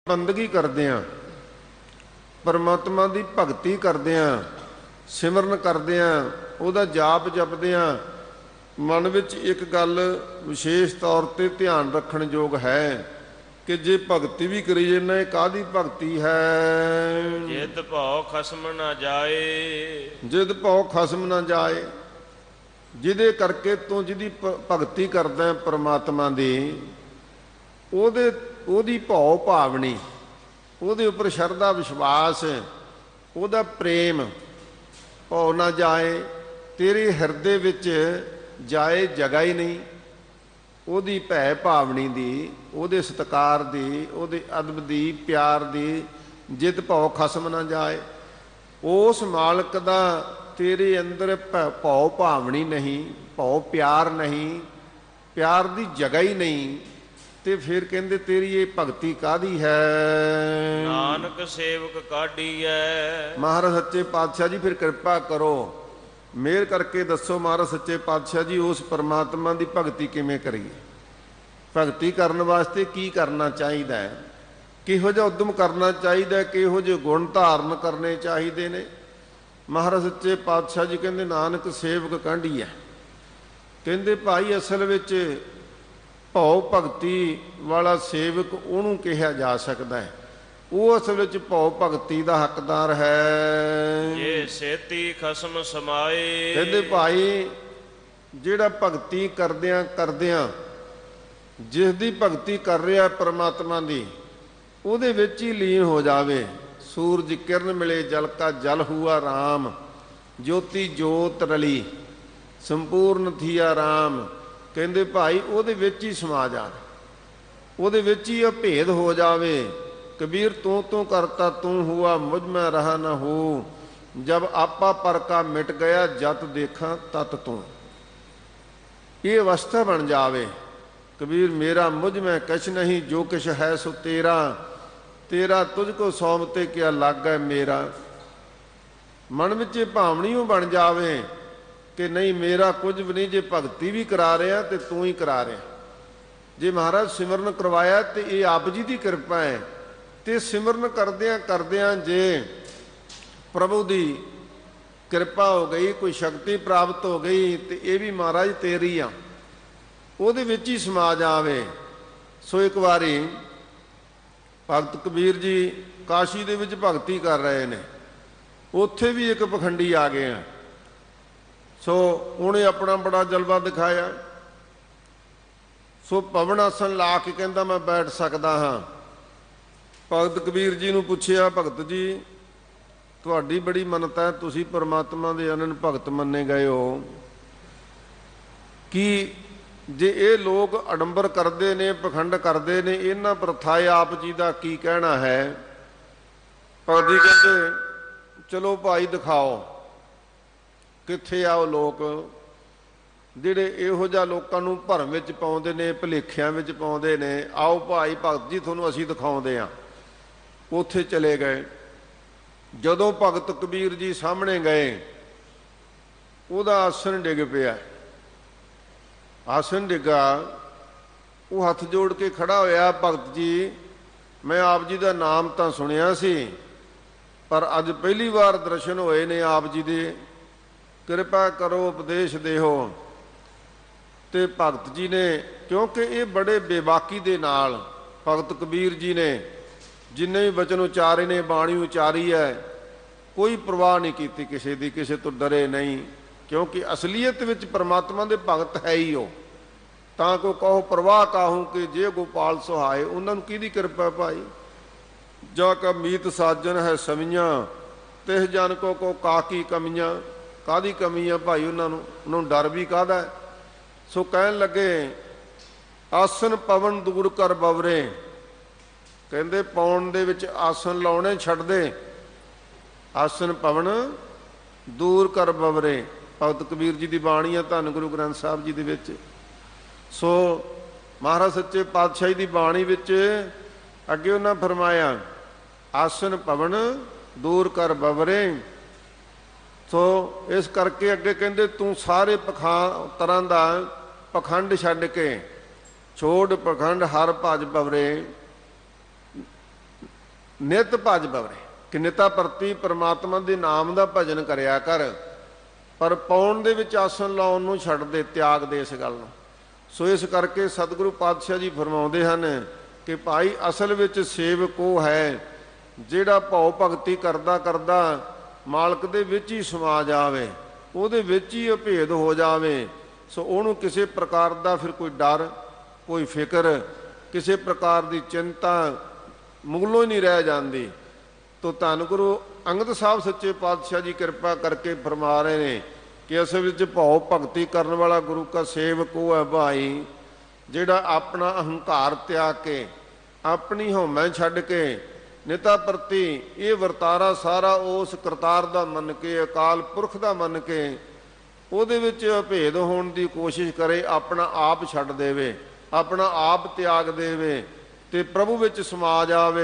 ਬੰਦਗੀ ਕਰਦਿਆਂ, ਪਰਮਾਤਮਾ ਦੀ ਭਗਤੀ ਕਰਦਿਆਂ, ਸਿਮਰਨ ਕਰਦਿਆਂ, ਉਹਦਾ ਜਾਪ ਜਪਦਿਆਂ ਮਨ ਵਿੱਚ ਇੱਕ ਗੱਲ ਵਿਸ਼ੇਸ਼ ਤੌਰ 'ਤੇ ਧਿਆਨ ਰੱਖਣ ਯੋਗ ਹੈ ਕਿ ਜੇ ਭਗਤੀ ਵੀ ਕਰੀ ਜਾਂਦਾ, ਇਹ ਕਾਹਦੀ ਭਗਤੀ ਹੈ? ਜਿਤ ਭਉ ਖਸਮ ਨਾ ਜਾਏ। ਜਿਤ ਭਉ ਖਸਮ ਨਾ ਜਾਏ, ਜਿਹਦੇ ਕਰਕੇ ਤੂੰ ਜਿਹਦੀ ਭਗਤੀ ਕਰਦਾ ਪਰਮਾਤਮਾ ਦੀ, ਉਹਦੀ ਭਉ ਭਾਵਨੀ, ਉਹਦੇ ਉੱਪਰ ਸ਼ਰਧਾ ਵਿਸ਼ਵਾਸ, ਉਹਦਾ ਪ੍ਰੇਮ ਭਉ ਨਾ ਜਾਏ, ਤੇਰੇ ਹਿਰਦੇ ਵਿੱਚ ਜਾਏ ਜਗ੍ਹਾ ਹੀ ਨਹੀਂ। ਉਹਦੀ ਭੈ ਭਾਵਨੀ ਦੀ, ਉਹਦੇ ਸਤਿਕਾਰ ਦੀ, ਉਹਦੇ ਅਦਬ ਦੀ, ਪਿਆਰ ਦੀ, ਜਿਤ ਭਉ ਖਸਮ ਨਾ ਜਾਏ। ਉਸ ਮਾਲਕ ਦਾ ਤੇਰੇ ਅੰਦਰ ਭਉ ਭਾਵਨੀ ਨਹੀਂ, ਭਉ ਪਿਆਰ ਨਹੀਂ, ਪਿਆਰ ਦੀ ਜਗ੍ਹਾ ਹੀ ਨਹੀਂ, ਤੇ ਫਿਰ ਕਹਿੰਦੇ ਤੇਰੀ ਇਹ ਭਗਤੀ ਕਾਹਦੀ ਹੈ? ਨਾਨਕ ਸੇਵਕ ਕਾਢੀਐ। ਮਹਾਰਾਜ ਸੱਚੇ ਪਾਤਸ਼ਾਹ ਜੀ ਫਿਰ ਕਿਰਪਾ ਕਰੋ, ਮਿਹਰ ਕਰਕੇ ਦੱਸੋ ਮਹਾਰਾਜ ਸੱਚੇ ਪਾਤਸ਼ਾਹ ਜੀ, ਉਸ ਪਰਮਾਤਮਾ ਦੀ ਭਗਤੀ ਕਿਵੇਂ ਕਰੀਏ? ਭਗਤੀ ਕਰਨ ਵਾਸਤੇ ਕੀ ਕਰਨਾ ਚਾਹੀਦਾ ਹੈ? ਕਿਹੋ ਜਿਹਾ ਉਦਮ ਕਰਨਾ ਚਾਹੀਦਾ? ਕਿਹੋ ਜਿਹੇ ਗੁਣ ਧਾਰਨ ਕਰਨੇ ਚਾਹੀਦੇ ਨੇ? ਮਹਾਰਾਜ ਸੱਚੇ ਪਾਤਸ਼ਾਹ ਜੀ ਕਹਿੰਦੇ ਨਾਨਕ ਸੇਵਕ ਕਾਢੀਐ। ਕਹਿੰਦੇ ਭਾਈ ਅਸਲ ਵਿੱਚ ਭਉ ਭਗਤੀ ਵਾਲਾ ਸੇਵਕ ਉਹਨੂੰ ਕਿਹਾ ਜਾ ਸਕਦਾ ਹੈ, ਉਹ ਅਸਲ ਵਿੱਚ ਭਉ ਭਗਤੀ ਦਾ ਹੱਕਦਾਰ ਹੈ। ਜੇ ਸੇਤੀ ਖਸਮ ਸਮਾਏ। ਕਹਿੰਦੇ ਭਾਈ ਜਿਹੜਾ ਭਗਤੀ ਕਰਦਿਆਂ ਕਰਦਿਆਂ, ਜਿਸ ਦੀ ਭਗਤੀ ਕਰ ਰਿਹਾ ਪਰਮਾਤਮਾ ਦੀ, ਉਹਦੇ ਵਿੱਚ ਹੀ ਲੀਨ ਹੋ ਜਾਵੇ। ਸੂਰਜ ਕਿਰਨ ਮਿਲੇ ਜਲ ਕਾ ਜਲ ਹੁਆ ਰਾਮ, ਜੋਤੀ ਜੋਤ ਰਲੀ ਸੰਪੂਰਨ ਥੀਆ ਰਾਮ। ਕਹਿੰਦੇ ਭਾਈ ਉਹਦੇ ਵਿੱਚ ਹੀ ਸਮਾ ਜਾਵੇ, ਉਹਦੇ ਵਿੱਚ ਹੀ ਅਭੇਦ ਹੋ ਜਾਵੇ। ਕਬੀਰ ਤੂੰ ਤੂੰ ਕਰਤਾ ਤੂੰ ਹੁਆ, ਮੁਝ ਮੈਂ ਰਹਾ ਨਾ ਹੋ, ਜਬ ਆਪਾ ਪਰ ਕਾ ਮਿਟ ਗਿਆ, ਜਤ ਦੇਖਾਂ ਤਤ ਤੂੰ। ਇਹ ਅਵਸਥਾ ਬਣ ਜਾਵੇ। ਕਬੀਰ ਮੇਰਾ ਮੁਝ ਮੈਂ ਕਛ ਨਹੀਂ, ਜੋ ਕਿਛ ਹੈ ਸੋ ਤੇਰਾ, ਤੇਰਾ ਤੁਝ ਕੋ ਸੌਂਪਤੇ ਕਿਆ ਲਾਗੈ ਮੇਰਾ। ਮਨ ਵਿੱਚ ਇਹ ਭਾਵਨੀ ਉਹ ਬਣ ਜਾਵੇ ਕਿ ਨਹੀਂ ਮੇਰਾ ਕੁਝ ਵੀ ਨਹੀਂ, ਜੇ ਭਗਤੀ ਵੀ ਕਰਾ ਰਿਹਾ ਤੇ ਤੂੰ ਹੀ ਕਰਾ ਰਿਹਾ। ਜੇ ਮਹਾਰਾਜ ਸਿਮਰਨ ਕਰਵਾਇਆ ਤੇ ਇਹ ਆਪ ਜੀ ਦੀ ਕਿਰਪਾ ਹੈ, ਤੇ ਸਿਮਰਨ ਕਰਦਿਆਂ ਕਰਦਿਆਂ ਜੇ ਪ੍ਰਭੂ ਦੀ ਕਿਰਪਾ ਹੋ ਗਈ, ਕੋਈ ਸ਼ਕਤੀ ਪ੍ਰਾਪਤ ਹੋ ਗਈ, ਤੇ ਇਹ ਵੀ ਮਹਾਰਾਜ ਤੇਰੀ ਆ, ਉਹਦੇ ਵਿੱਚ ਹੀ ਸਮਾ ਜਾਵੇ। ਸੋ ਇੱਕ ਵਾਰੀ ਭਗਤ ਕਬੀਰ ਜੀ ਕਾਸ਼ੀ ਦੇ ਵਿੱਚ ਭਗਤੀ ਕਰ ਰਹੇ ਨੇ, ਉੱਥੇ ਵੀ ਇੱਕ ਪਖੰਡੀ ਆ ਗਏ ਆ। ਸੋ ਉਹਨੇ ਆਪਣਾ ਬੜਾ ਜਲਵਾ ਦਿਖਾਇਆ। ਸੋ ਪਵਨ ਆਸਣ ਲਾ ਕੇ ਕਹਿੰਦਾ ਮੈਂ ਬੈਠ ਸਕਦਾ ਹਾਂ। ਭਗਤ ਕਬੀਰ ਜੀ ਨੂੰ ਪੁੱਛਿਆ, ਭਗਤ ਜੀ ਤੁਹਾਡੀ ਬੜੀ ਮੰਨਤਾ ਹੈ, ਤੁਸੀਂ ਪਰਮਾਤਮਾ ਦੇ ਅਨੰਨ ਭਗਤ ਮੰਨੇ ਗਏ ਹੋ, ਕਿ ਜੇ ਇਹ ਲੋਕ ਅਡੰਬਰ ਕਰਦੇ ਨੇ, ਪਖੰਡ ਕਰਦੇ ਨੇ, ਇਹਨਾਂ ਪ੍ਰਥਾਏ ਆਪ ਜੀ ਦਾ ਕੀ ਕਹਿਣਾ ਹੈ? ਭਗਤ ਜੀ ਕਹਿੰਦੇ ਚਲੋ ਭਾਈ ਦਿਖਾਓ, ਕਿੱਥੇ ਆ ਉਹ ਲੋਕ ਜਿਹੜੇ ਇਹੋ ਜਿਹਾ ਲੋਕਾਂ ਨੂੰ ਭਰਮ ਵਿੱਚ ਪਾਉਂਦੇ ਨੇ, ਭੁਲੇਖਿਆਂ ਵਿੱਚ ਪਾਉਂਦੇ ਨੇ? ਆਓ ਭਾਈ ਭਗਤ ਜੀ ਤੁਹਾਨੂੰ ਅਸੀਂ ਦਿਖਾਉਂਦੇ ਹਾਂ। ਉੱਥੇ ਚਲੇ ਗਏ। ਜਦੋਂ ਭਗਤ ਕਬੀਰ ਜੀ ਸਾਹਮਣੇ ਗਏ, ਉਹਦਾ ਆਸਣ ਡਿੱਗ ਪਿਆ। ਆਸਣ ਡਿੱਗਾ, ਉਹ ਹੱਥ ਜੋੜ ਕੇ ਖੜਾ ਹੋਇਆ, ਭਗਤ ਜੀ ਮੈਂ ਆਪ ਜੀ ਦਾ ਨਾਮ ਤਾਂ ਸੁਣਿਆ ਸੀ, ਪਰ ਅੱਜ ਪਹਿਲੀ ਵਾਰ ਦਰਸ਼ਨ ਹੋਏ ਨੇ ਆਪ ਜੀ ਦੇ, ਕਿਰਪਾ ਕਰੋ ਉਪਦੇਸ਼ ਦਿਓ। ਤੇ ਭਗਤ ਜੀ ਨੇ, ਕਿਉਂਕਿ ਇਹ ਬੜੇ ਬੇਬਾਕੀ ਦੇ ਨਾਲ ਭਗਤ ਕਬੀਰ ਜੀ ਨੇ ਜਿੰਨੇ ਵੀ ਬਚਨ ਉਚਾਰੇ ਨੇ, ਬਾਣੀ ਉਚਾਰੀ ਹੈ, ਕੋਈ ਪਰਵਾਹ ਨਹੀਂ ਕੀਤੀ ਕਿਸੇ ਦੀ, ਕਿਸੇ ਤੋਂ ਡਰੇ ਨਹੀਂ, ਕਿਉਂਕਿ ਅਸਲੀਅਤ ਵਿੱਚ ਪਰਮਾਤਮਾ ਦੇ ਭਗਤ ਹੈ ਹੀ ਉਹ। ਤਾਂ ਕੋ ਕਹੋ ਪ੍ਰਵਾਹ ਕਾਹੂ ਕਿ ਜੇ ਗੋਪਾਲ ਸੁਹਾਏ, ਉਹਨਾਂ ਨੂੰ ਕਿਹਦੀ ਕਿਰਪਾ ਭਾਈ? ਜਾ ਕਾ ਮੀਤ ਸਾਜਨ ਹੈ ਸਮੀਆਂ, ਤਿਸ ਜਨ ਕੋ ਕਾਕੀ ਕਮੀਆਂ। ਕਾਹਦੀ ਕਮੀ ਆ ਭਾਈ ਉਹਨਾਂ ਨੂੰ ਡਰ ਵੀ ਕਾਹਦਾ? ਸੋ ਕਹਿਣ ਲੱਗੇ ਆਸਨ ਪਵਨ ਦੂਰ ਕਰ ਬਵਰੇ। ਕਹਿੰਦੇ ਪੌਣ ਦੇ ਵਿੱਚ ਆਸਨ ਲਾਉਣੇ ਛੱਡ ਦੇ, ਆਸਨ ਪਵਨ ਦੂਰ ਕਰ ਬਵਰੇ। ਭਗਤ ਕਬੀਰ ਜੀ ਦੀ ਬਾਣੀ ਆ ਧੰਨ ਗੁਰੂ ਗ੍ਰੰਥ ਸਾਹਿਬ ਜੀ ਦੇ ਵਿੱਚ। ਸੋ ਮਹਾਰਾਜ ਸੱਚੇ ਪਾਤਸ਼ਾਹੀ ਦੀ ਬਾਣੀ ਵਿੱਚ ਅੱਗੇ ਉਹਨਾਂ ਫਰਮਾਇਆ ਆਸਨ ਪਵਨ ਦੂਰ ਕਰ ਬਵਰੇ। ਸੋ ਇਸ ਕਰਕੇ ਅੱਗੇ ਕਹਿੰਦੇ ਤੂੰ ਸਾਰੇ ਤਰ੍ਹਾਂ ਦਾ ਪਖੰਡ ਛੱਡ ਕੇ ਛੋੜ ਪਖੰਡ ਹਰ ਭਜ ਬਵਰੇ। ਨਿਤ ਭਜ ਬਵਰੇ, ਕਿ ਨਿਤਾ ਪ੍ਰਤੀ ਪ੍ਰਮਾਤਮਾ ਦੇ ਨਾਮ ਦਾ ਭਜਨ ਕਰਿਆ ਕਰ, ਪਰ ਪਾਉਣ ਦੇ ਵਿੱਚ ਆਸਣ ਲਾਉਣ ਨੂੰ ਛੱਡ ਦੇ, ਤਿਆਗ ਦੇ ਇਸ ਗੱਲ ਨੂੰ। ਸੋ ਇਸ ਕਰਕੇ ਸਤਿਗੁਰੂ ਪਾਤਸ਼ਾਹ ਜੀ ਫਰਮਾਉਂਦੇ ਹਨ ਕਿ ਭਾਈ ਅਸਲ ਵਿੱਚ ਸੇਵਕ ਉਹ ਹੈ ਜਿਹੜਾ ਭਉ ਭਗਤੀ ਕਰਦਾ ਕਰਦਾ ਮਾਲਕ ਦੇ ਵਿੱਚ ਹੀ ਸਮਾ ਜਾਵੇ, ਉਹਦੇ ਵਿੱਚ ਹੀ ਅਭੇਦ ਹੋ ਜਾਵੇ। ਸੋ ਉਹਨੂੰ ਕਿਸੇ ਪ੍ਰਕਾਰ ਦਾ ਫਿਰ ਕੋਈ ਡਰ, ਕੋਈ ਫਿਕਰ, ਕਿਸੇ ਪ੍ਰਕਾਰ ਦੀ ਚਿੰਤਾ ਮੁਗਲੋਂ ਹੀ ਨਹੀਂ ਰਹਿ ਜਾਂਦੀ। ਤੋ ਧੰਨ ਗੁਰੂ ਅੰਗਦ ਸਾਹਿਬ ਸੱਚੇ ਪਾਤਸ਼ਾਹ ਜੀ ਕਿਰਪਾ ਕਰਕੇ ਫਰਮਾ ਰਹੇ ਨੇ ਕਿ ਅਸਲ ਵਿੱਚ ਭਉ ਭਗਤੀ ਕਰਨ ਵਾਲਾ ਗੁਰੂ ਕਾ ਸੇਵਕ ਉਹ ਹੈ ਭਾਈ ਜਿਹੜਾ ਆਪਣਾ ਅਹੰਕਾਰ ਤਿਆਗ ਕੇ, ਆਪਣੀ ਹਉਮੈ ਛੱਡ ਕੇ, ਨਿਤਾ ਪ੍ਰਤੀ ਇਹ ਵਰਤਾਰਾ ਸਾਰਾ ਉਸ ਕਰਤਾਰ ਦਾ ਮੰਨ ਕੇ, ਅਕਾਲ ਪੁਰਖ ਦਾ ਮੰਨ ਕੇ, ਉਹਦੇ ਵਿੱਚ ਅਭੇਦ ਹੋਣ ਦੀ ਕੋਸ਼ਿਸ਼ ਕਰੇ, ਆਪਣਾ ਆਪ ਛੱਡ ਦੇਵੇ, ਆਪਣਾ ਆਪ ਤਿਆਗ ਦੇਵੇ ਤੇ ਪ੍ਰਭੂ ਵਿੱਚ ਸਮਾ ਜਾਵੇ।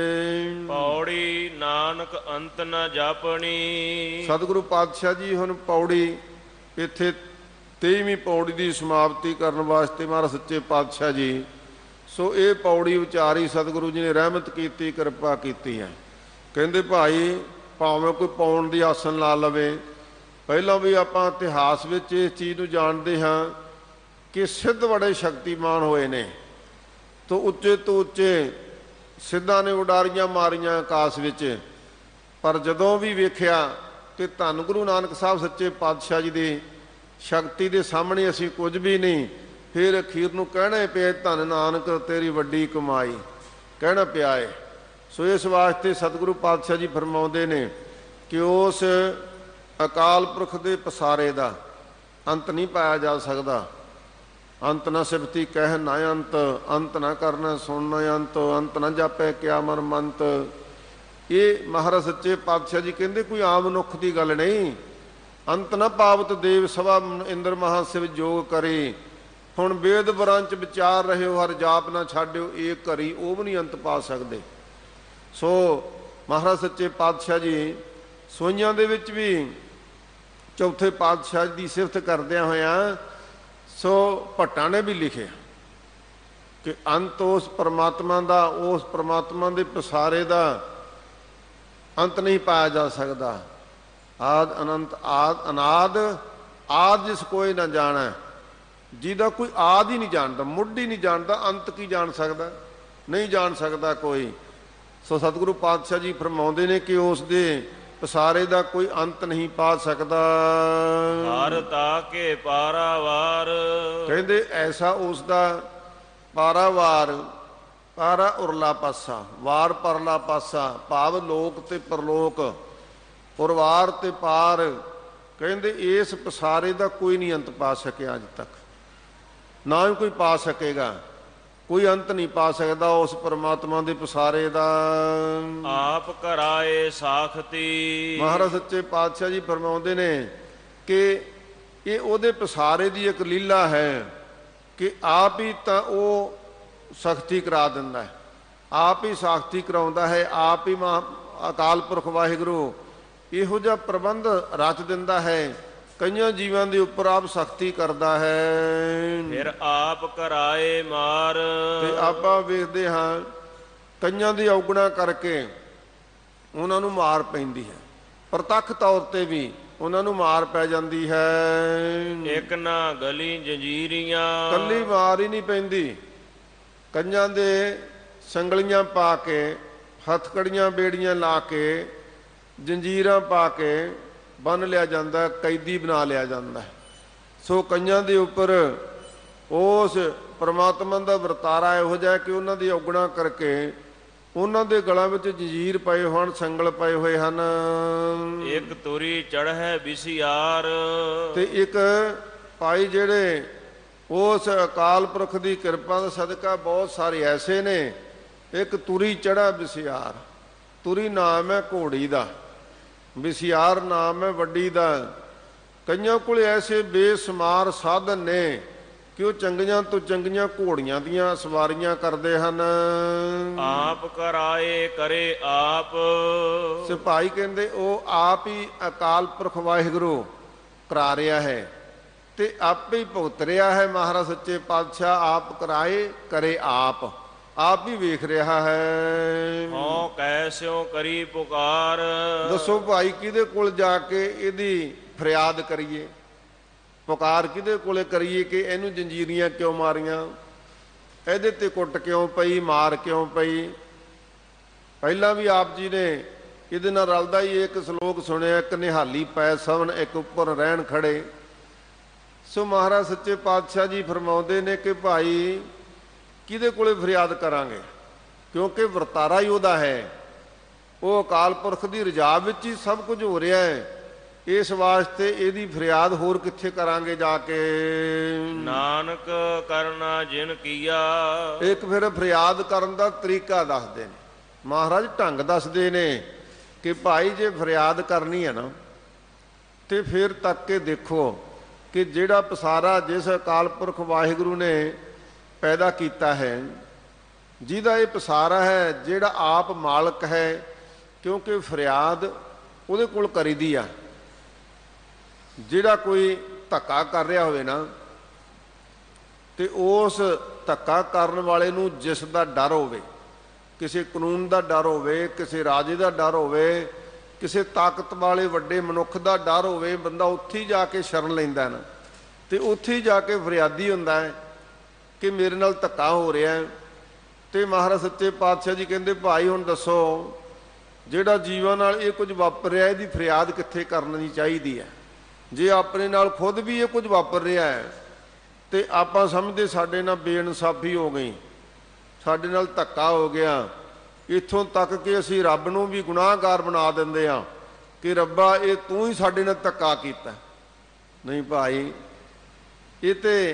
ਪੌੜੀ ਨਾਨਕ ਅੰਤ ਨ ਜਾਪਣੀ। ਸਤਿਗੁਰੂ ਪਾਤਸ਼ਾਹ ਜੀ ਹੁਣ ਪੌੜੀ ਇੱਥੇ 23ਵੀਂ ਪੌੜੀ ਦੀ ਸਮਾਪਤੀ ਕਰਨ ਵਾਸਤੇ ਮਹਾਰਾਜ ਸੱਚੇ ਪਾਤਸ਼ਾਹ ਜੀ ਸੋ ਇਹ ਪੌੜੀ ਉਚਾਰੀ, ਸਤਿਗੁਰੂ ਜੀ ਨੇ ਰਹਿਮਤ ਕੀਤੀ, ਕਿਰਪਾ ਕੀਤੀ ਹੈ। ਕਹਿੰਦੇ ਭਾਈ ਭਾਵੇਂ ਕੋਈ ਪਾਉਣ ਦੀ ਆਸਣ ਲਾ ਲਵੇ, ਪਹਿਲਾਂ ਵੀ ਆਪਾਂ ਇਤਿਹਾਸ ਵਿੱਚ ਇਸ ਚੀਜ਼ ਨੂੰ ਜਾਣਦੇ ਹਾਂ ਕਿ ਸਿੱਧ ਬੜੇ ਸ਼ਕਤੀਮਾਨ ਹੋਏ ਨੇ, ਤੋਂ ਉੱਚੇ ਸਿੱਧਾਂ ਨੇ ਉਡਾਰੀਆਂ ਮਾਰੀਆਂ ਆਕਾਸ਼ ਵਿੱਚ, ਪਰ ਜਦੋਂ ਵੀ ਵੇਖਿਆ ਕਿ ਧੰਨ ਗੁਰੂ ਨਾਨਕ ਸਾਹਿਬ ਸੱਚੇ ਪਾਤਸ਼ਾਹ ਜੀ ਦੀ ਸ਼ਕਤੀ ਦੇ ਸਾਹਮਣੇ ਅਸੀਂ ਕੁਝ ਵੀ ਨਹੀਂ, ਫਿਰ ਅਖੀਰ ਨੂੰ ਕਹਿਣਾ ਪਿਆ ਧੰਨ ਨਾਨਕ ਤੇਰੀ ਵੱਡੀ ਕਮਾਈ, ਕਹਿਣਾ ਪਿਆ ਏ। ਸੋ ਇਸ ਵਾਸਤੇ ਸਤਿਗੁਰੂ ਪਾਤਸ਼ਾਹ ਜੀ ਫਰਮਾਉਂਦੇ ਨੇ ਕਿ ਉਸ ਅਕਾਲ ਪੁਰਖ ਦੇ ਪਸਾਰੇ ਦਾ ਅੰਤ ਨਹੀਂ ਪਾਇਆ ਜਾ ਸਕਦਾ। ਅੰਤ ਨਾ ਸਿਫਤੀ ਕਹਿ ਨਾ ਅੰਤ, ਅੰਤ ਨਾ ਕਰਨਾ ਸੁਣਨਾ ਅੰਤ, ਅੰਤ ਨਾ ਜਾਪੈ ਕਿਆ ਮਨ ਮੰਤ। ਇਹ ਮਹਾਰਾਜ ਸੱਚੇ ਪਾਤਸ਼ਾਹ ਜੀ ਕਹਿੰਦੇ ਕੋਈ ਆਮ ਮਨੁੱਖ ਦੀ ਗੱਲ ਨਹੀਂ। ਅੰਤ ਨਾ ਪਾਵਤ ਦੇਵ ਸਭਾ ਇੰਦਰ ਮਹਾਸਿਵ ਜੋਗ ਕਰੇ। ਹੁਣ ਵੇਦ ਬਰਾਂ ਚ ਵਿਚਾਰ ਰਹੇ ਹੋ, ਹਰ ਜਾਪ ਨਾ ਛਾੜਿਓ ਏਕ ਘਰੀ, ਉਹ ਵੀ ਨਹੀਂ ਅੰਤ ਪਾ ਸਕਦੇ। ਸੋ ਮਹਾਰਾਜ ਸੱਚੇ ਪਾਤਸ਼ਾਹ ਜੀ ਸੋਈਆਂ ਦੇ ਵਿੱਚ ਵੀ ਚੌਥੇ ਪਾਤਸ਼ਾਹ ਦੀ ਸਿਫਤ ਕਰਦਿਆਂ ਹੋਇਆਂ ਸੋ ਭੱਟਾਂ ਨੇ ਵੀ ਲਿਖਿਆ ਕਿ ਅੰਤ ਉਸ ਪਰਮਾਤਮਾ ਦਾ, ਉਸ ਪਰਮਾਤਮਾ ਦੇ ਪਸਾਰੇ ਦਾ ਅੰਤ ਨਹੀਂ ਪਾਇਆ ਜਾ ਸਕਦਾ। ਆਦ ਅਨੰਤ ਆਦ ਅਨਾਦ ਆਦ ਜਿਸ ਕੋਈ ਨਾ ਜਾਣੈ, ਜਿਹਦਾ ਕੋਈ ਆਦ ਹੀ ਨਹੀਂ ਜਾਣਦਾ, ਮੁੱਢ ਹੀ ਨਹੀਂ ਜਾਣਦਾ, ਅੰਤ ਕੀ ਜਾਣ ਸਕਦਾ, ਨਹੀਂ ਜਾਣ ਸਕਦਾ ਕੋਈ। ਸੋ ਸਤਿਗੁਰੂ ਪਾਤਸ਼ਾਹ ਜੀ ਫਰਮਾਉਂਦੇ ਨੇ ਕਿ ਉਸ ਦੇ ਪਸਾਰੇ ਦਾ ਕੋਈ ਅੰਤ ਨਹੀਂ ਪਾ ਸਕਦਾ। ਹਰ ਤਾਕੇ ਪਾਰਾਵਾਰ, ਕਹਿੰਦੇ ਐਸਾ ਉਸ ਦਾ ਪਾਰਾਵਾਰ, ਪਾਰਾ ਉਰਲਾ ਪਾਸਾ, ਵਾਰ ਪਰਲਾ ਪਾਸਾ, ਭਾਵ ਲੋਕ ਤੇ ਪਰਲੋਕ, ਪੁਰਵਾਰ ਤੇ ਪਾਰ। ਕਹਿੰਦੇ ਇਸ ਪਸਾਰੇ ਦਾ ਕੋਈ ਨਹੀਂ ਅੰਤ ਪਾ ਸਕਿਆ ਅੱਜ ਤੱਕ, ਨਾ ਹੀ ਕੋਈ ਪਾ ਸਕੇਗਾ। ਕੋਈ ਅੰਤ ਨਹੀਂ ਪਾ ਸਕਦਾ ਉਸ ਪਰਮਾਤਮਾ ਦੇ ਪਸਾਰੇ ਦਾ। ਆਪ ਕਰਾਏ ਸਾਖਤੀ, ਮਹਾਰਾਜ ਸੱਚੇ ਪਾਤਸ਼ਾਹ ਜੀ ਫਰਮਾਉਂਦੇ ਨੇ ਕਿ ਇਹ ਉਹਦੇ ਪਸਾਰੇ ਦੀ ਇੱਕ ਲੀਲਾ ਹੈ ਕਿ ਆਪ ਹੀ ਤਾਂ ਉਹ ਸਖਤੀ ਕਰਾ ਦਿੰਦਾ ਹੈ, ਆਪ ਹੀ ਸਾਖਤੀ ਕਰਾਉਂਦਾ ਹੈ, ਆਪ ਹੀ ਅਕਾਲ ਪੁਰਖ ਵਾਹਿਗੁਰੂ ਇਹੋ ਜਿਹਾ ਪ੍ਰਬੰਧ ਰਚ ਦਿੰਦਾ ਹੈ, ਕਈਆਂ ਜੀਵਾਂ ਦੇ ਉੱਪਰ ਆਪ ਸਖਤੀ ਕਰਦਾ ਹੈ। ਫਿਰ ਆਪ ਕਰਾਏ ਮਾਰ, ਤੇ ਆਪਾਂ ਵੇਖਦੇ ਹਾਂ ਕਈਆਂ ਦੀ ਔਗਣਾ ਕਰਕੇ ਉਹਨਾਂ ਨੂੰ ਮਾਰ ਪੈਂਦੀ ਹੈ, ਪ੍ਰਤੱਖ ਤੌਰ ਤੇ ਵੀ ਉਹਨਾਂ ਨੂੰ ਮਾਰ ਪੈ ਜਾਂਦੀ ਹੈ। ਇੱਕ ਨਾ ਗਲੀ ਜੰਜੀਰੀਆਂ, ਕੱਲੀ ਮਾਰ ਹੀ ਨਹੀਂ ਪੈਂਦੀ, ਕਈਆਂ ਦੇ ਸੰਗਲੀਆਂ ਪਾ ਕੇ, ਹੱਥਕੜੀਆਂ ਬੇੜੀਆਂ ਲਾ ਕੇ, ਜੰਜੀਰਾਂ ਪਾ ਕੇ ਬੰਨ ਲਿਆ ਜਾਂਦਾ, ਕੈਦੀ ਬਣਾ ਲਿਆ ਜਾਂਦਾ। ਸੋ ਕਈਆਂ ਦੇ ਉੱਪਰ ਉਸ ਪਰਮਾਤਮਾ ਦਾ ਵਰਤਾਰਾ ਇਹੋ ਜਿਹਾ ਕਿ ਉਹਨਾਂ ਦੀ ਔਗਣਾ ਕਰਕੇ ਉਹਨਾਂ ਦੇ ਗਲਾਂ ਵਿੱਚ ਜੰਜੀਰ ਪਏ ਹੋਣ, ਸੰਗਲ ਪਏ ਹੋਏ ਹਨ। ਇੱਕ ਤੁਰੀ ਚੜ੍ਹੈ ਬਿਸਿਆਰ, ਤੇ ਇੱਕ ਭਾਈ ਜਿਹੜੇ ਉਸ ਅਕਾਲ ਪੁਰਖ ਦੀ ਕਿਰਪਾ ਦਾ ਸਦਕਾ ਬਹੁਤ ਸਾਰੇ ਐਸੇ ਨੇ। ਇੱਕ ਤੁਰੀ ਚੜਾ ਬਿਸਿਆਰ, ਤੁਰੀ ਨਾਮ ਹੈ ਘੋੜੀ ਦਾ, ਬਿਸਿਆਰ ਨਾਮ ਹੈ ਵੱਡੀ ਦਾ। ਕਈਆਂ ਕੋਲ ਐਸੇ ਬੇਸ਼ੁਮਾਰ ਸਾਧਨ ਨੇ ਕਿ ਉਹ ਚੰਗੀਆਂ ਤੋਂ ਚੰਗੀਆਂ ਘੋੜੀਆਂ ਦੀਆਂ ਸਵਾਰੀਆਂ ਕਰਦੇ ਹਨ। ਆਪ ਕਰਾਏ ਕਰੇ ਆਪ, ਸਿਪਾਹੀ ਕਹਿੰਦੇ ਉਹ ਆਪ ਹੀ ਅਕਾਲ ਪੁਰਖ ਵਾਹਿਗੁਰੂ ਕਰਾ ਰਿਹਾ ਹੈ ਤੇ ਆਪੇ ਹੀ ਭੁਗਤ ਰਿਹਾ ਹੈ। ਮਹਾਰਾਜ ਸੱਚੇ ਪਾਤਸ਼ਾਹ ਆਪ ਕਰਾਏ ਕਰੇ ਆਪ, ਆਪ ਹੀ ਵੇਖ ਰਿਹਾ ਹੈ। ਹਉ ਕੈ ਐਸਿਓ ਕਰੀ ਪੁਕਾਰ। ਦੱਸੋ ਭਾਈ ਕਿਹਦੇ ਕੋਲ ਜਾ ਕੇ ਇਹਦੀ ਫਰਿਆਦ ਕਰੀਏ, ਪੁਕਾਰ ਕਿਹਦੇ ਕੋਲੇ ਕਰੀਏ ਕਿ ਇਹਨੂੰ ਜੰਜੀਰੀਆਂ ਕਿਉਂ ਮਾਰੀਆਂ, ਇਹਦੇ ਤੇ ਕੁੱਟ ਕਿਉਂ ਪਈ, ਮਾਰ ਕਿਉਂ ਪਈ। ਪਹਿਲਾਂ ਵੀ ਆਪ ਜੀ ਨੇ ਇਹਦੇ ਨਾਲ ਰਲਦਾ ਹੀ ਇੱਕ ਸ਼ਲੋਕ ਸੁਣਿਆ, ਇੱਕ ਨਿਹਾਲੀ ਪੈ ਸਵਨ ਇੱਕ ਉੱਪਰ ਰਹਿਣ ਖੜੇ। ਸੋ ਮਹਾਰਾਜ ਸੱਚੇ ਪਾਤਸ਼ਾਹ ਜੀ ਫਰਮਾਉਂਦੇ ਨੇ ਕਿ ਭਾਈ ਕਿਹਦੇ ਕੋਲੇ ਫਰਿਆਦ ਕਰਾਂਗੇ, ਕਿਉਂਕਿ ਵਰਤਾਰਾ ਹੀ ਉਹਦਾ ਹੈ, ਉਹ ਅਕਾਲ ਪੁਰਖ ਦੀ ਰਜਾ ਵਿੱਚ ਹੀ ਸਭ ਕੁਝ ਹੋ ਰਿਹਾ ਹੈ। ਇਸ ਵਾਸਤੇ ਇਹਦੀ ਫਰਿਆਦ ਹੋਰ ਕਿੱਥੇ ਕਰਾਂਗੇ ਜਾ ਕੇ। ਨਾਨਕ ਕਰਨਾ ਜਿਨ ਕੀਆ। ਇੱਕ ਫਿਰ ਫਰਿਆਦ ਕਰਨ ਦਾ ਤਰੀਕਾ ਦੱਸਦੇ ਨੇ ਮਹਾਰਾਜ, ਢੰਗ ਦੱਸਦੇ ਨੇ ਕਿ ਭਾਈ ਜੇ ਫਰਿਆਦ ਕਰਨੀ ਹੈ ਨਾ ਤੇ ਫਿਰ ਤੱਕ ਕੇ ਦੇਖੋ ਕਿ ਜਿਹੜਾ ਪਸਾਰਾ ਜਿਸ ਅਕਾਲ ਪੁਰਖ ਵਾਹਿਗੁਰੂ ਨੇ ਪੈਦਾ ਕੀਤਾ ਹੈ, ਜਿਹਦਾ ਇਹ ਪਸਾਰਾ ਹੈ, ਜਿਹੜਾ ਆਪ ਮਾਲਕ ਹੈ, ਕਿਉਂਕਿ ਫਰਿਆਦ ਉਹਦੇ ਕੋਲ ਕਰੀਦੀ ਆ। ਜਿਹੜਾ ਕੋਈ ਧੱਕਾ ਕਰ ਰਿਹਾ ਹੋਵੇ ਨਾ ਤੇ ਉਸ ਧੱਕਾ ਕਰਨ ਵਾਲੇ ਨੂੰ ਜਿਸ ਦਾ ਡਰ ਹੋਵੇ, ਕਿਸੇ ਕਾਨੂੰਨ ਦਾ ਡਰ ਹੋਵੇ, ਕਿਸੇ ਰਾਜੇ ਦਾ ਡਰ ਹੋਵੇ, ਕਿਸੇ ਤਾਕਤ ਵਾਲੇ ਵੱਡੇ ਮਨੁੱਖ ਦਾ ਡਰ ਹੋਵੇ, ਬੰਦਾ ਉੱਥੇ ਹੀ ਜਾ ਕੇ ਸ਼ਰਨ ਲੈਂਦਾ ਨਾ, ਤੇ ਉੱਥੇ ਹੀ ਜਾ ਕੇ ਫਰਿਆਦੀ ਹੁੰਦਾ ਹੈ ਕਿ ਮੇਰੇ ਨਾਲ ਧੱਕਾ ਹੋ ਰਿਹਾ ਹੈ। ਤੇ ਮਹਾਰਾਜ ਸੱਚੇ ਪਾਤਸ਼ਾਹ ਜੀ ਕਹਿੰਦੇ ਭਾਈ ਹੁਣ ਦੱਸੋ ਜਿਹੜਾ ਜੀਵਾਂ ਨਾਲ ਇਹ ਕੁਝ ਵਾਪਰ ਰਿਹਾ ਇਹਦੀ ਫਰਿਆਦ ਕਿੱਥੇ ਕਰਨੀ ਚਾਹੀਦੀ ਹੈ। ਜੇ ਆਪਣੇ ਨਾਲ ਖੁਦ ਵੀ ਇਹ ਕੁਝ ਵਾਪਰ ਰਿਹਾ ਹੈ ਤੇ ਆਪਾਂ ਸਮਝਦੇ ਸਾਡੇ ਨਾਲ ਬੇਇਨਸਾਫੀ ਹੋ ਗਈ, ਸਾਡੇ ਨਾਲ ਧੱਕਾ ਹੋ ਗਿਆ, ਇੱਥੋਂ ਤੱਕ ਕਿ ਅਸੀਂ ਰੱਬ ਨੂੰ ਵੀ ਗੁਨਾਹਗਾਰ ਬਣਾ ਦਿੰਦੇ ਹਾਂ ਕਿ ਰੱਬਾ ਇਹ ਤੂੰ ਹੀ ਸਾਡੇ ਨਾਲ ਧੱਕਾ ਕੀਤਾ। ਨਹੀਂ ਭਾਈ, ਇਹ ਤੇ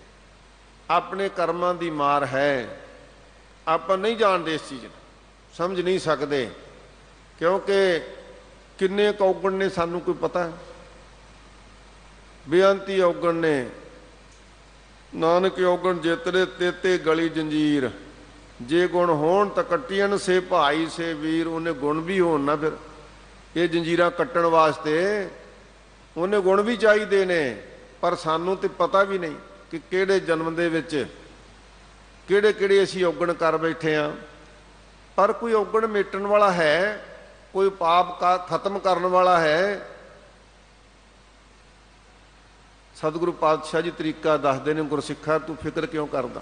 ਆਪਣੇ ਕਰਮਾਂ ਦੀ ਮਾਰ ਹੈ। ਆਪਾਂ ਨਹੀਂ ਜਾਣਦੇ ਇਸ ਚੀਜ਼ ਨੂੰ, ਸਮਝ ਨਹੀਂ ਸਕਦੇ, ਕਿਉਂਕਿ ਕਿੰਨੇ ਕੁ ਔਗਣ ਨੇ ਸਾਨੂੰ ਕੋਈ ਪਤਾ। ਬੇਅੰਤੀ ਔਗਣ ਨੇ, ਨਾਨਕ ਔਗਣ ਜਿਤਨੇ ਤੇਤੇ ਗਲੀ ਜੰਜੀਰ, ਜੇ ਗੁਣ ਹੋਣ ਤਾਂ ਕੱਟੀਆਂ ਸੇ ਭਾਈ ਸੇ ਵੀਰ। ਉਹਨੇ ਗੁਣ ਵੀ ਹੋਣ ਨਾ, ਫਿਰ ਇਹ ਜੰਜੀਰਾਂ ਕੱਟਣ ਵਾਸਤੇ ਉਹਨੇ ਗੁਣ ਵੀ ਚਾਹੀਦੇ ਨੇ, ਪਰ ਸਾਨੂੰ ਤੇ ਪਤਾ ਵੀ ਨਹੀਂ ਕਿ ਕਿਹੜੇ ਜਨਮ ਦੇ ਵਿੱਚ ਕਿਹੜੇ ਕਿਹੜੇ ਅਸੀਂ ਔਗਣ ਕਰ ਬੈਠੇ ਹਾਂ। ਪਰ ਕੋਈ ਔਗਣ ਮੇਟਣ ਵਾਲਾ ਹੈ, ਕੋਈ ਪਾਪ ਖਤਮ ਕਰਨ ਵਾਲਾ ਹੈ। ਸਤਿਗੁਰੂ ਪਾਤਸ਼ਾਹ ਜੀ ਤਰੀਕਾ ਦੱਸਦੇ ਨੇ, ਗੁਰਸਿੱਖਾ ਤੂੰ ਫਿਕਰ ਕਿਉਂ ਕਰਦਾ।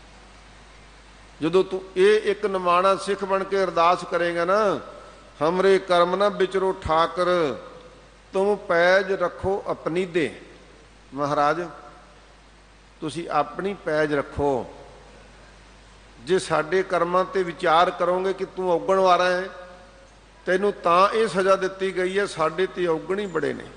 ਜਦੋਂ ਤੂੰ ਇਹ ਇੱਕ ਨਿਮਾਣਾ ਸਿੱਖ ਬਣ ਕੇ ਅਰਦਾਸ ਕਰੇਗਾ ਨਾ, ਹਮਰੇ ਕਰਮ ਨਾ ਵਿਚਰੋ ਠਾਕਰ, ਤੁਮ ਪੈਜ ਰੱਖੋ ਆਪਣੀ ਦੇ। ਮਹਾਰਾਜ ਤੁਸੀਂ ਆਪਣੀ ਪੈਜ ਰੱਖੋ। ਜੇ ਸਾਡੇ ਕਰਮਾਂ ਤੇ ਵਿਚਾਰ ਕਰੋਗੇ ਕਿ ਤੂੰ ਔਗਣ ਵਾਲਾ ਹੈ, ਤੈਨੂੰ ਤਾਂ ਇਹ ਸਜ਼ਾ ਦਿੱਤੀ ਗਈ ਹੈ, ਸਾਡੇ ਤੇ ਔਗਣ ਹੀ ਬੜੇ ਨੇ।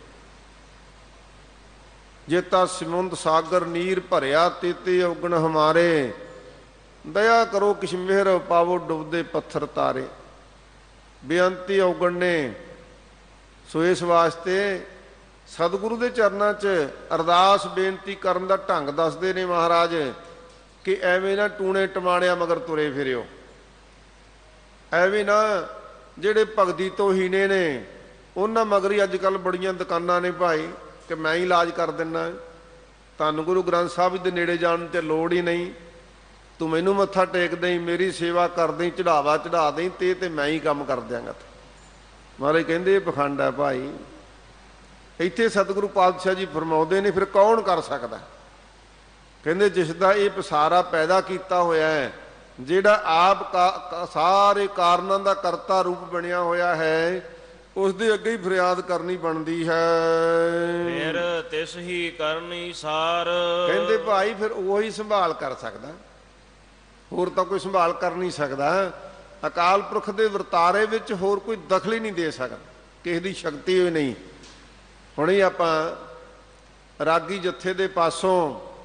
ਜੇ ਤਾਂ ਸਮੁੰਦ ਸਾਗਰ ਨੀਰ ਭਰਿਆ ਤੇਤੇ ਔਗਣ ਹਮਾਰੇ, ਦਇਆ ਕਰੋ ਕਿਛ ਮਿਹਰ ਪਾਵੋ ਡੁੱਬਦੇ ਪੱਥਰ ਤਾਰੇ। ਬੇਅੰਤੀ ਔਗਣ ਨੇ। ਸੋ ਇਸ ਵਾਸਤੇ ਸਤਿਗੁਰੂ ਦੇ ਚਰਨਾਂ 'ਚ ਅਰਦਾਸ ਬੇਨਤੀ ਕਰਨ ਦਾ ਢੰਗ ਦੱਸਦੇ ਨੇ ਮਹਾਰਾਜ ਕਿ ਐਵੇਂ ਨਾ ਟੂਣੇ ਟਮਾਣਿਆਂ ਮਗਰ ਤੁਰੇ ਫਿਰਿਓ। ਐਵੇਂ ਨਾ ਜਿਹੜੇ ਭਗਤੀ ਤੋਂ ਹੀਣੇ ਨੇ ਉਹਨਾਂ ਮਗਰ ਹੀ ਅੱਜ ਕੱਲ੍ਹ ਬੜੀਆਂ ਦੁਕਾਨਾਂ ਨੇ ਭਾਈ ਕਿ ਮੈਂ ਹੀ ਇਲਾਜ ਕਰ ਦਿੰਦਾ, ਤੁਹਾਨੂੰ ਗੁਰੂ ਗ੍ਰੰਥ ਸਾਹਿਬ ਦੇ ਨੇੜੇ ਜਾਣ ਤੇ ਲੋੜ ਹੀ ਨਹੀਂ, ਤੂੰ ਮੈਨੂੰ ਮੱਥਾ ਟੇਕ ਦੇਈਂ, ਮੇਰੀ ਸੇਵਾ ਕਰ ਦੇਈਂ, ਚੜਾਵਾ ਚੜਾ ਦੇਈਂ ਤੇ ਮੈਂ ਹੀ ਕੰਮ ਕਰ ਦਿਆਂਗਾ। ਮਹਾਰਾਜ ਕਹਿੰਦੇ ਇਹ ਪਖੰਡ ਹੈ ਭਾਈ। ਇੱਥੇ ਸਤਿਗੁਰੂ ਪਾਤਸ਼ਾਹ ਜੀ ਫਰਮਾਉਂਦੇ ਨੇ ਫਿਰ ਕੌਣ ਕਰ ਸਕਦਾ। ਕਹਿੰਦੇ ਜਿਸ ਦਾ ਇਹ ਪਸਾਰਾ ਪੈਦਾ ਕੀਤਾ ਹੋਇਆ ਹੈ, ਜਿਹੜਾ ਆਪ ਸਾਰੇ ਕਾਰਨਾਂ ਦਾ ਕਰਤਾ ਰੂਪ ਬਣਿਆ ਹੋਇਆ ਹੈ, ਉਸ ਦੇ ਅੱਗੇ ਹੀ ਫਰਿਆਦ ਕਰਨੀ ਬਣਦੀ ਹੈ। ਫਿਰ ਤਿਸ ਹੀ ਕਰਨੀ ਸਾਰ। ਕਹਿੰਦੇ ਭਾਈ ਫਿਰ ਉਹੀ ਸੰਭਾਲ ਕਰ ਸਕਦਾ, ਹੋਰ ਤਾਂ ਕੋਈ ਸੰਭਾਲ ਕਰ ਨਹੀਂ ਸਕਦਾ। ਅਕਾਲ ਪੁਰਖ ਦੇ ਵਰਤਾਰੇ ਵਿੱਚ ਹੋਰ ਕੋਈ ਦਖਲ ਹੀ ਨਹੀਂ ਦੇ ਸਕਦਾ, ਕਿਸੇ ਦੀ ਸ਼ਕਤੀ ਹੋਈ ਨਹੀਂ। ਹੁਣੇ ਆਪਾਂ ਰਾਗੀ ਜੱਥੇ ਦੇ ਪਾਸੋਂ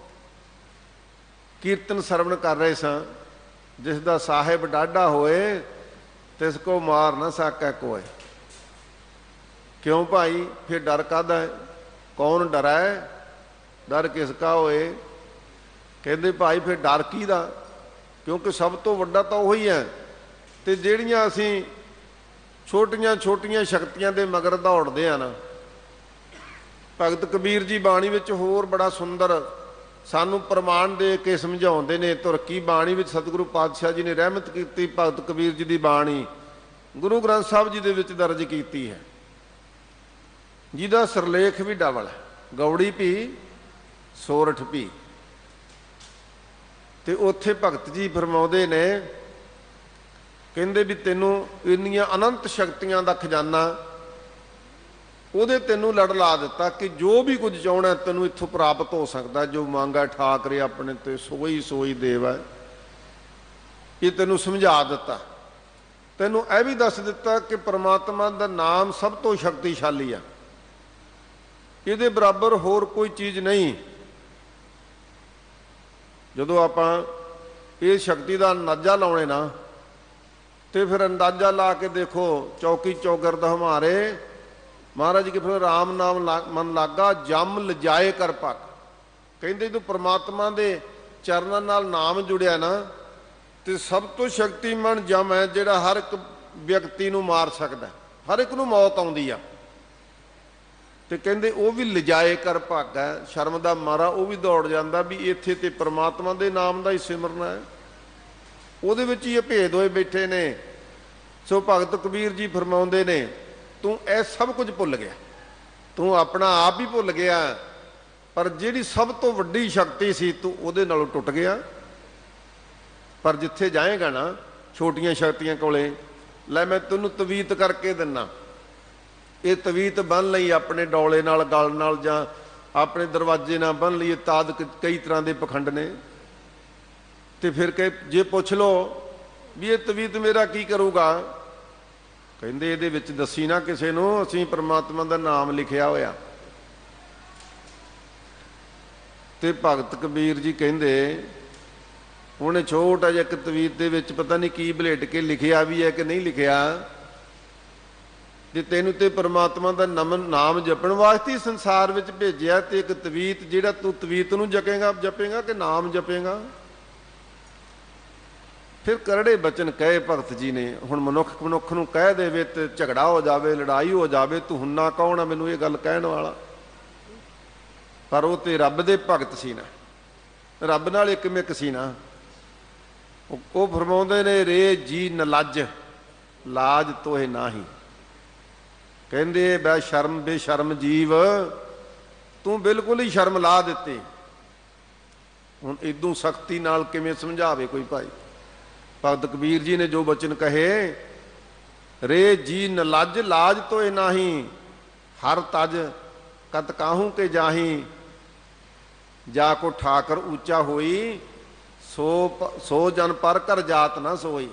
ਕੀਰਤਨ ਸਰਵਣ ਕਰ ਰਹੇ ਸਾਂ, ਜਿਸ ਦਾ ਸਾਹਿਬ ਡਾਢਾ ਹੋਏ ਤਿਸ ਕੋ ਮਾਰ ਨਾ ਸਕੈ ਕੋਇ। ਕਿਉਂ ਭਾਈ? ਫਿਰ ਡਰ ਕਾਹਦਾ ਹੈ? ਕੌਣ ਡਰਾ ਹੈ? ਡਰ ਕਿਸ ਕਾ ਹੋਏ? ਕਹਿੰਦੇ ਭਾਈ ਫਿਰ ਡਰ ਕਿਹਦਾ? ਕਿਉਂਕਿ ਸਭ ਤੋਂ ਵੱਡਾ ਤਾਂ ਉਹੀ ਹੈ। ਤੇ ਜਿਹੜੀਆਂ ਅਸੀਂ ਛੋਟੀਆਂ ਛੋਟੀਆਂ ਸ਼ਕਤੀਆਂ ਦੇ ਮਗਰ ਦੌੜਦੇ ਆ ਨਾ, ਭਗਤ ਕਬੀਰ ਜੀ ਬਾਣੀ ਵਿੱਚ ਹੋਰ ਬੜਾ ਸੁੰਦਰ ਸਾਨੂੰ ਪ੍ਰਮਾਣ ਦੇ ਕੇ ਸਮਝਾਉਂਦੇ ਨੇ। ਤੁਰਕੀ ਬਾਣੀ ਵਿੱਚ ਸਤਿਗੁਰੂ ਪਾਤਸ਼ਾਹ ਜੀ ਨੇ ਰਹਿਮਤ ਕੀਤੀ। ਭਗਤ ਕਬੀਰ ਜੀ ਦੀ ਬਾਣੀ ਗੁਰੂ ਗ੍ਰੰਥ ਸਾਹਿਬ ਜੀ ਦੇ ਵਿੱਚ ਦਰਜ ਕੀਤੀ ਹੈ, ਜਿਹਦਾ ਸਿਰਲੇਖ ਵੀ ਡਬਲ ਹੈ, ਗੌੜੀ ਭੀ ਸੋਰਠ ਭੀ। ਤੇ ਉੱਥੇ ਭਗਤ ਜੀ ਫਰਮਾਉਂਦੇ ਨੇ, ਕਹਿੰਦੇ ਵੀ ਤੈਨੂੰ ਇੰਨੀਆਂ ਅਨੰਤ ਸ਼ਕਤੀਆਂ ਦਾ ਖਜ਼ਾਨਾ ਉਹਦੇ ਤੈਨੂੰ ਲੜ ਲਾ ਦਿੱਤਾ ਕਿ ਜੋ ਵੀ ਕੁਝ ਚਾਹਣਾ ਤੈਨੂੰ ਇੱਥੋਂ ਪ੍ਰਾਪਤ ਹੋ ਸਕਦਾ, ਜੋ ਮੰਗਾ ਠਾਕਰੇ ਆਪਣੇ ਤੇ ਸੋਈ ਸੋਈ ਦੇਵਾ। ਇਹ ਤੈਨੂੰ ਸਮਝਾ ਦਿੱਤਾ, ਤੈਨੂੰ ਇਹ ਵੀ ਦੱਸ ਦਿੱਤਾ ਕਿ ਪ੍ਰਮਾਤਮਾ ਦਾ ਨਾਮ ਸਭ ਤੋਂ ਸ਼ਕਤੀਸ਼ਾਲੀ ਆ, ਇਹਦੇ ਬਰਾਬਰ ਹੋਰ ਕੋਈ ਚੀਜ਼ ਨਹੀਂ। ਜਦੋਂ ਆਪਾਂ ਇਹ ਸ਼ਕਤੀ ਦਾ ਅੰਦਾਜ਼ਾ ਲਾਉਣੇ ਨਾ, ਤੇ ਫਿਰ ਅੰਦਾਜ਼ਾ ਲਾ ਕੇ ਦੇਖੋ, ਚੌਕੀ ਚੌਗਰਦ ਹਮਾਰੇ ਮਹਾਰਾਜ ਜੀ ਕਿ ਫਿਰ ਰਾਮ ਨਾਮ ਮਨ ਲਾਗਾ ਜਮ ਲਜਾਏ ਕਰ ਪੱਕ। ਕਹਿੰਦੇ ਤੂੰ ਪ੍ਰਮਾਤਮਾ ਦੇ ਚਰਨਾਂ ਨਾਲ ਨਾਮ ਜੁੜਿਆ ਨਾ, ਤੇ ਸਭ ਤੋਂ ਸ਼ਕਤੀਮਾਨ ਜਮ ਹੈ ਜਿਹੜਾ ਹਰ ਇੱਕ ਵਿਅਕਤੀ ਨੂੰ ਮਾਰ ਸਕਦਾ, ਹਰ ਇੱਕ ਨੂੰ ਮੌਤ ਆਉਂਦੀ ਆ। ਤੇ ਕਹਿੰਦੇ ਉਹ ਵੀ ਲਿਜਾਏ ਕਰ ਭਾਗਾ, ਸ਼ਰਮ ਦਾ ਮਾਰਾ ਉਹ ਵੀ ਦੌੜ ਜਾਂਦਾ ਵੀ ਇੱਥੇ ਤੇ ਪ੍ਰਮਾਤਮਾ ਦੇ ਨਾਮ ਦਾ ਹੀ ਸਿਮਰਨਾ ਹੈ, ਉਹਦੇ ਵਿੱਚ ਹੀ ਇਹ ਭੇਦ ਹੋਏ ਬੈਠੇ ਨੇ। ਸੋ ਭਗਤ ਕਬੀਰ ਜੀ ਫਰਮਾਉਂਦੇ ਨੇ, ਤੂੰ ਇਹ ਸਭ ਕੁਝ ਭੁੱਲ ਗਿਆ, ਤੂੰ ਆਪਣਾ ਆਪ ਹੀ ਭੁੱਲ ਗਿਆ, ਪਰ ਜਿਹੜੀ ਸਭ ਤੋਂ ਵੱਡੀ ਸ਼ਕਤੀ ਸੀ ਤੂੰ ਉਹਦੇ ਨਾਲੋਂ ਟੁੱਟ ਗਿਆ। ਪਰ ਜਿੱਥੇ ਜਾਏਗਾ ਨਾ ਛੋਟੀਆਂ ਸ਼ਕਤੀਆਂ ਕੋਲੇ, ਲੈ ਮੈਂ ਤੈਨੂੰ ਤਵੀਤ ਕਰਕੇ ਦਿੰਨਾ, ਇਹ ਤਵੀਤ ਬੰਨ ਲਈ ਆਪਣੇ ਡੌਲੇ ਨਾਲ, ਗਲ ਨਾਲ, ਜਾਂ ਆਪਣੇ ਦਰਵਾਜ਼ੇ ਨਾਲ ਬੰਨ ਲਈ, ਤਾਦ ਕਈ ਤਰ੍ਹਾਂ ਦੇ ਪਖੰਡ ਨੇ। ਤੇ ਫਿਰ ਜੇ ਪੁੱਛ ਲਓ ਵੀ ਇਹ ਤਵੀਤ ਮੇਰਾ ਕੀ ਕਰੂਗਾ, ਕਹਿੰਦੇ ਇਹਦੇ ਵਿੱਚ ਦੱਸੀ ਨਾ ਕਿਸੇ ਨੂੰ, ਅਸੀਂ ਪ੍ਰਮਾਤਮਾ ਦਾ ਨਾਮ ਲਿਖਿਆ ਹੋਇਆ। ਤੇ ਭਗਤ ਕਬੀਰ ਜੀ ਕਹਿੰਦੇ ਉਹਨੇ ਛੋਟਾ ਜਿਹਾ ਇੱਕ ਤਵੀਤ ਦੇ ਵਿੱਚ ਪਤਾ ਨਹੀਂ ਕੀ ਬਲੇਟ ਕੇ ਲਿਖਿਆ ਵੀ ਹੈ ਕਿ ਨਹੀਂ ਲਿਖਿਆ, ਜੇ ਤੈਨੂੰ ਤੇ ਪ੍ਰਮਾਤਮਾ ਦਾ ਨਾਮ ਜਪਣ ਵਾਸਤੇ ਸੰਸਾਰ ਵਿੱਚ ਭੇਜਿਆ, ਤੇ ਇੱਕ ਤਵੀਤ ਜਿਹੜਾ ਤੂੰ ਤਵੀਤ ਨੂੰ ਜਪੇਗਾ ਕਿ ਨਾਮ ਜਪੇਗਾ। ਫਿਰ ਕਰੜੇ ਬਚਨ ਕਹੇ ਭਗਤ ਜੀ ਨੇ। ਹੁਣ ਮਨੁੱਖ ਨੂੰ ਕਹਿ ਦੇਵੇ ਤੇ ਝਗੜਾ ਹੋ ਜਾਵੇ, ਲੜਾਈ ਹੋ ਜਾਵੇ, ਤੂੰ ਹੁੰਨਾ ਕੌਣ ਆ ਮੈਨੂੰ ਇਹ ਗੱਲ ਕਹਿਣ ਵਾਲਾ। ਪਰ ਉਹ ਤੇ ਰੱਬ ਦੇ ਭਗਤ ਸੀ ਨਾ, ਰੱਬ ਨਾਲ ਇੱਕ ਮਿੱਕ ਸੀ ਨਾ। ਉਹ ਫਰਮਾਉਂਦੇ ਨੇ, ਰੇ ਜੀ ਨਲੱਜ ਲਾਜ ਤੋਹੇ ਨਾਹੀ। ਕਹਿੰਦੇ ਬੇਸ਼ਰਮ ਜੀਵ, ਤੂੰ ਬਿਲਕੁਲ ਹੀ ਸ਼ਰਮ ਲਾ ਦਿੱਤੀ। ਹੁਣ ਇਦੋਂ ਸਖਤੀ ਨਾਲ ਕਿਵੇਂ ਸਮਝਾਵੇ ਕੋਈ ਭਾਈ। ਭਗਤ ਕਬੀਰ ਜੀ ਨੇ ਜੋ ਬਚਨ ਕਹੇ, ਰੇ ਜੀ ਨਲੱਜ ਲਾਜ ਤੋਏ ਨਾਹੀ, ਹਰ ਤਜ ਕਤ ਕਾਹੂ ਕੇ ਜਾਹੀ, ਜਾ ਕੋ ਠਾਕਰ ਉੱਚਾ ਹੋਈ, ਸੋ ਜਨ ਪਰ ਕਰ ਜਾਤ ਨਾ ਸੋਈ।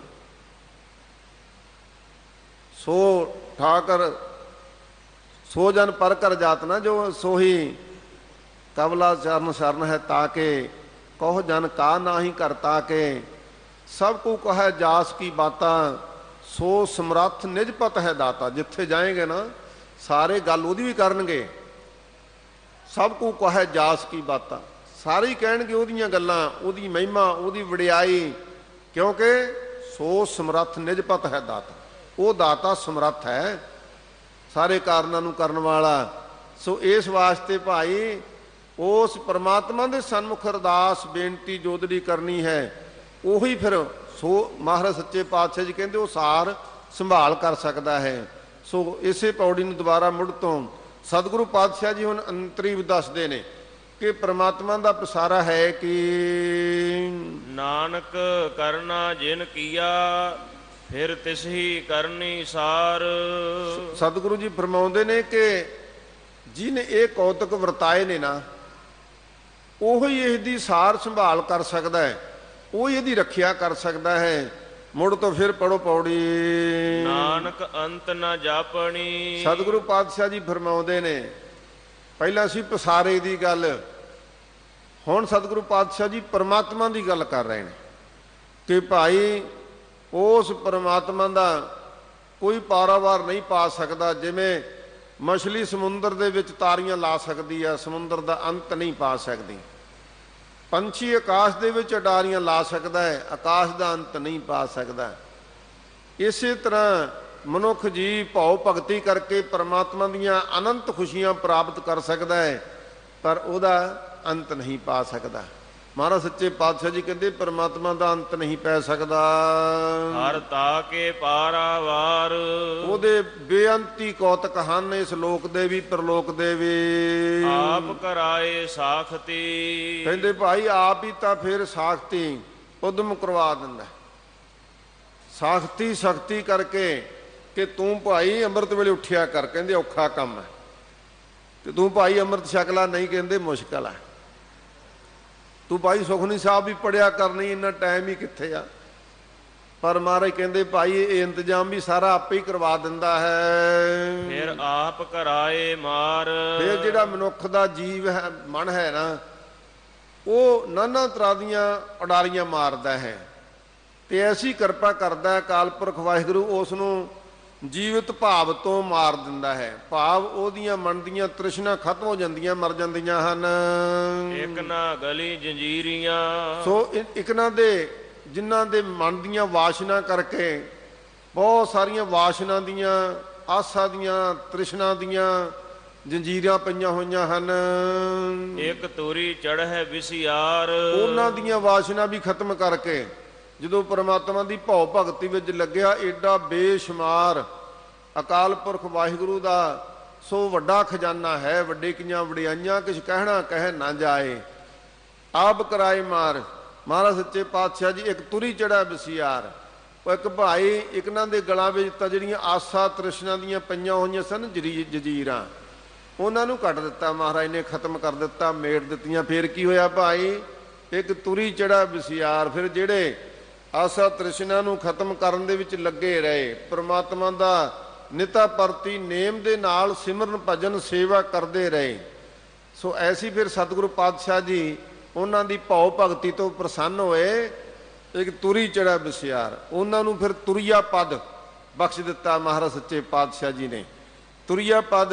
ਸੋ ਠਾਕਰ ਸੋ ਜਨ ਪਰ ਕਰ ਜਾਤ ਨਾ ਜੋ ਸੋਹੀ, ਕਬਲਾ ਚਰਨ ਸ਼ਰਨ ਹੈ ਤਾਕੇ, ਕਹੋ ਜਨ ਕਾ ਨਾਹੀ ਕਰਤਾ ਕੇ, ਸਭ ਕੋ ਕਹੈ ਜਾਸ ਕੀ ਬਾਤਾਂ, ਸੋ ਸਮਰੱਥ ਨਿਜ ਪਤ ਹੈ ਦਾਤਾ। ਜਿੱਥੇ ਜਾਏਗੇ ਨਾ ਸਾਰੇ ਗੱਲ ਉਹਦੀ ਵੀ ਕਰਨਗੇ। ਸਭ ਕੋ ਕਹੈ ਜਾਸ ਕੀ ਬਾਤਾਂ, ਸਾਰੇ ਹੀ ਕਹਿਣਗੇ ਉਹਦੀਆਂ ਗੱਲਾਂ, ਉਹਦੀ ਮਹਿਮਾ, ਉਹਦੀ ਵਡਿਆਈ, ਕਿਉਂਕਿ ਸੋ ਸਮਰੱਥ ਨਿਜ ਪਤ ਹੈ ਦਾਤਾ। ਉਹ ਦਾਤਾ ਸਮਰੱਥ ਹੈ, ਸਾਰੇ ਕਾਰਨਾਂ ਨੂੰ ਕਰਨ ਵਾਲਾ। ਸੋ ਇਸ ਵਾਸਤੇ ਭਾਈ ਉਸ ਪਰਮਾਤਮਾ ਦੇ ਸਨਮੁਖ ਅਰਦਾਸ ਬੇਨਤੀ ਜੋਦੜੀ ਕਰਨੀ ਹੈ। ਉਹੀ ਫਿਰ ਸੋ ਮਹਾਰਾਜ ਸੱਚੇ ਪਾਤਸ਼ਾਹ ਜੀ ਕਹਿੰਦੇ ਉਹ ਸਾਰ ਸੰਭਾਲ ਕਰ ਸਕਦਾ ਹੈ। ਸੋ ਇਸੇ ਪੌੜੀ ਨੂੰ ਦੁਬਾਰਾ ਮੁੜ ਤੋਂ ਸਤਿਗੁਰੂ ਪਾਤਸ਼ਾਹ ਜੀ ਹੁਣ ਅੰਤਰੀਵ ਦੱਸਦੇ ਨੇ ਕਿ ਪ੍ਰਮਾਤਮਾ ਦਾ ਪਸਾਰਾ ਹੈ ਕਿ ਨਾਨਕ ਕਰਨਾ ਜਿਨ ਕੀਆ, ਫਿਰ ਤਿਸਹੀ ਕਰਨੀ ਸਾਰ। ਸਤਿਗੁਰੂ ਜੀ ਫਰਮਾਉਂਦੇ ਨੇ ਕਿ ਜਿਹਨੇ ਇਹ ਕੌਤਕ ਵਰਤਾਏ ਨੇ ਨਾ, ਉਹੀ ਇਹਦੀ ਸਾਰ ਸੰਭਾਲ ਕਰ ਸਕਦਾ ਹੈ, ਉਹ ਇਹਦੀ ਰੱਖਿਆ ਕਰ ਸਕਦਾ ਹੈ। ਮੁੜ ਤੋਂ ਫਿਰ ਪੜੋ ਪੌੜੀ, ਨਾਨਕ ਅੰਤ ਨਾ ਜਾਪਣੀ। ਸਤਿਗੁਰੂ ਪਾਤਸ਼ਾਹ ਜੀ ਫਰਮਾਉਂਦੇ ਨੇ, ਪਹਿਲਾਂ ਸੀ ਪਸਾਰੇ ਦੀ ਗੱਲ, ਹੁਣ ਸਤਿਗੁਰੂ ਪਾਤਸ਼ਾਹ ਜੀ ਪਰਮਾਤਮਾ ਦੀ ਗੱਲ ਕਰ ਰਹੇ ਨੇ ਕਿ ਭਾਈ ਉਸ ਪਰਮਾਤਮਾ ਦਾ ਕੋਈ ਪਾਰਾਵਾਰ ਨਹੀਂ ਪਾ ਸਕਦਾ। ਜਿਵੇਂ ਮਛਲੀ ਸਮੁੰਦਰ ਦੇ ਵਿੱਚ ਤਾਰੀਆਂ ਲਾ ਸਕਦੀ ਆ, ਸਮੁੰਦਰ ਦਾ ਅੰਤ ਨਹੀਂ ਪਾ ਸਕਦੀ। ਪੰਛੀ ਆਕਾਸ਼ ਦੇ ਵਿੱਚ ਅਡਾਰੀਆਂ ਲਾ ਸਕਦਾ ਹੈ, ਆਕਾਸ਼ ਦਾ ਅੰਤ ਨਹੀਂ ਪਾ ਸਕਦਾ। ਇਸੇ ਤਰ੍ਹਾਂ ਮਨੁੱਖ ਜੀ ਭਾਉ ਭਗਤੀ ਕਰਕੇ ਪਰਮਾਤਮਾ ਦੀਆਂ ਅਨੰਤ ਖੁਸ਼ੀਆਂ ਪ੍ਰਾਪਤ ਕਰ ਸਕਦਾ ਹੈ, ਪਰ ਉਹਦਾ ਅੰਤ ਨਹੀਂ ਪਾ ਸਕਦਾ। ਮਹਾਰਾਜ ਸੱਚੇ ਪਾਤਸ਼ਾਹ ਜੀ ਕਹਿੰਦੇ ਪਰਮਾਤਮਾ ਦਾ ਅੰਤ ਨਹੀਂ ਪੈ ਸਕਦਾ। ਹਰ ਤਾਕੇ ਪਾਰਾਵਾਰ, ਉਹਦੇ ਬੇਅੰਤੀ ਕੌਤਕ ਹਨ, ਇਸ ਲੋਕ ਦੇ ਵੀ ਪਰਲੋਕ ਦੇ ਵੀ। ਆਪ ਕਰਾਏ ਸਾਖਤੀ, ਕਹਿੰਦੇ ਭਾਈ ਆਪ ਹੀ ਤਾਂ ਫਿਰ ਸਾਖਤੀ ਉਦਮ ਕਰਵਾ ਦਿੰਦਾ, ਸਾਖਤੀ ਸਖਤੀ ਕਰਕੇ ਕਿ ਤੂੰ ਭਾਈ ਅੰਮ੍ਰਿਤ ਵੇਲੇ ਉੱਠਿਆ ਕਰ। ਕਹਿੰਦੇ ਔਖਾ ਕੰਮ ਹੈ, ਤੇ ਤੂੰ ਭਾਈ ਅੰਮ੍ਰਿਤ ਛਕ ਲਾ, ਨਹੀਂ ਕਹਿੰਦੇ ਮੁਸ਼ਕਲ ਹੈ। ਤੂੰ ਭਾਈ ਸੁਖਮਨੀ ਸਾਹਿਬ ਵੀ ਪੜਿਆ ਕਰਨੀ, ਇੰਨਾ ਟਾਈਮ ਹੀ ਕਿੱਥੇ ਆ। ਪਰ ਮਹਾਰਾਜ ਕਹਿੰਦੇ ਭਾਈ ਇਹ ਇੰਤਜ਼ਾਮ ਵੀ ਸਾਰਾ ਆਪੇ ਹੀ ਕਰਵਾ ਦਿੰਦਾ ਹੈ। ਫਿਰ ਆਪ ਕਰਾਏ ਮਾਰ, ਫਿਰ ਜਿਹੜਾ ਮਨੁੱਖ ਦਾ ਜੀਵ ਹੈ, ਮਨ ਹੈ ਨਾ, ਉਹ ਨਾਨਾ ਤਰ੍ਹਾਂ ਦੀਆਂ ਉਡਾਰੀਆਂ ਮਾਰਦਾ ਹੈ, ਤੇ ਐਸੀ ਕਿਰਪਾ ਕਰਦਾ ਹੈ ਅਕਾਲ ਪੁਰਖ ਵਾਹਿਗੁਰੂ, ਉਸ ਨੂੰ ਜੀਵਤ ਭਾਵ ਤੋਂ ਮਾਰ ਦਿੰਦਾ ਹੈ। ਭਾਵ ਉਹਦੀਆਂ ਮਨ ਦੀਆਂ ਤ੍ਰਿਸ਼ਨਾ ਖਤਮ ਹੋ ਜਾਂਦੀਆਂ, ਮਰ ਜਾਂਦੀਆਂ ਹਨ। ਇਕ ਨਾ ਗਲੀ ਜੰਜੀਰੀਆਂ, ਸੋ ਇਕਨਾਂ ਦੇ ਜਿਨ੍ਹਾਂ ਦੇ ਮਨ ਦੀਆਂ ਵਾਸ਼ਨਾ ਕਰਕੇ ਬਹੁਤ ਸਾਰੀਆਂ ਵਾਸ਼ਨਾ ਦੀਆਂ, ਆਸਾ ਦੀਆਂ, ਤ੍ਰਿਸ਼ਨਾ ਦੀਆਂ ਜੰਜੀਰਾਂ ਪਈਆਂ ਹੋਈਆਂ ਹਨ। ਇੱਕ ਤੋਰੀ ਚੜ੍ਹੈ ਵਿਸਿਆਰ, ਉਹਨਾਂ ਦੀਆਂ ਵਾਸ਼ਨਾ ਵੀ ਖਤਮ ਕਰਕੇ ਜਦੋਂ ਪਰਮਾਤਮਾ ਦੀ ਭਉ ਭਗਤੀ ਵਿੱਚ ਲੱਗਿਆ, ਏਡਾ ਬੇਸ਼ੁਮਾਰ ਅਕਾਲ ਪੁਰਖ ਵਾਹਿਗੁਰੂ ਦਾ ਸੋ ਵੱਡਾ ਖਜ਼ਾਨਾ ਹੈ, ਵੱਡੇ ਕੀਆਂ ਵਡਿਆਈਆਂ ਕਿਛ ਕਹਿਣਾ ਕਹਿ ਨਾ ਜਾਏ। ਆਪ ਕਰਾਏ ਮਾਰ, ਮਹਾਰਾਜ ਸੱਚੇ ਪਾਤਸ਼ਾਹ ਜੀ ਇੱਕ ਤੁਰੀ ਚੜਾ ਵਿਸਿਆਰ। ਉਹ ਇੱਕ ਭਾਈ ਇਕਨਾਂ ਦੇ ਗਲਾਂ ਵਿੱਚ ਤਾਂ ਜਿਹੜੀਆਂ ਆਸਾ ਤ੍ਰਿਸ਼ਨਾ ਦੀਆਂ ਪਈਆਂ ਹੋਈਆਂ ਸਨ ਜੰਜੀਰਾਂ, ਉਹਨਾਂ ਨੂੰ ਕੱਢ ਦਿੱਤਾ ਮਹਾਰਾਜ ਨੇ, ਖਤਮ ਕਰ ਦਿੱਤਾ, ਮੇਟ ਦਿੱਤੀਆਂ। ਫਿਰ ਕੀ ਹੋਇਆ ਭਾਈ, ਇੱਕ ਤੁਰੀ ਚੜਾ ਵਿਸਿਆਰ। ਫਿਰ ਜਿਹੜੇ ਆਸਾ ਤ੍ਰਿਸ਼ਨਾ ਨੂੰ ਖਤਮ ਕਰਨ ਦੇ ਵਿੱਚ ਲੱਗੇ ਰਹੇ, ਪਰਮਾਤਮਾ ਦਾ ਨਿਤਾ ਪ੍ਰਤੀ ਨੇਮ ਦੇ ਨਾਲ ਸਿਮਰਨ ਭਜਨ ਸੇਵਾ ਕਰਦੇ ਰਹੇ। ਸੋ ਐਸੀ ਫਿਰ ਸਤਿਗੁਰੂ ਪਾਤਸ਼ਾਹ ਜੀ ਉਹਨਾਂ ਦੀ ਭਉ ਭਗਤੀ ਤੋਂ ਪ੍ਰਸੰਨ ਹੋਏ, ਇੱਕ ਤੁਰੀ ਚੜਾ ਵਿਸਿਆਰ। ਉਹਨਾਂ ਨੂੰ ਫਿਰ ਤੁਰੀਆ ਪਦ ਬਖਸ਼ ਦਿੱਤਾ ਮਹਾਰਾਜ ਸੱਚੇ ਪਾਤਸ਼ਾਹ ਜੀ ਨੇ। ਤੁਰੀਆ ਪਦ